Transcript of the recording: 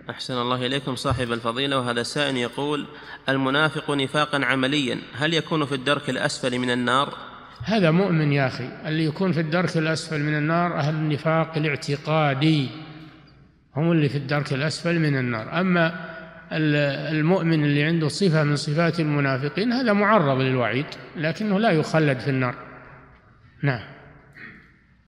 أحسن الله إليكم صاحب الفضيلة. وهذا سائل يقول: المنافق نفاقا عمليا هل يكون في الدرك الأسفل من النار؟ هذا مؤمن يا أخي، اللي يكون في الدرك الأسفل من النار أهل النفاق الاعتقادي، هم اللي في الدرك الأسفل من النار. أما المؤمن اللي عنده صفة من صفات المنافقين هذا معرض للوعيد، لكنه لا يخلد في النار. نعم.